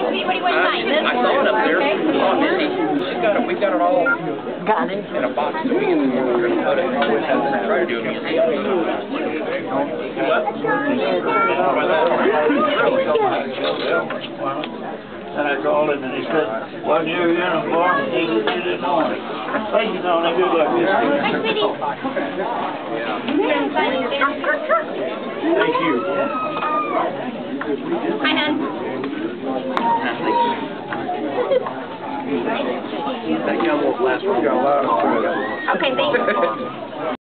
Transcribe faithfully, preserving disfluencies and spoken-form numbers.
What do you want to sign? This I saw it up there. Okay. Oh, Missy, she's got it. We've got it all Got it. in a box so we can we're going to put it. Try to do a museum. And I called him and he said, "Wasn't your uniform?" He said, "You didn't know it." I said, "No, they do like this." Hi, sweetie. Thank you. Hi, hon. That young will last. We got a lot of Okay, thanks.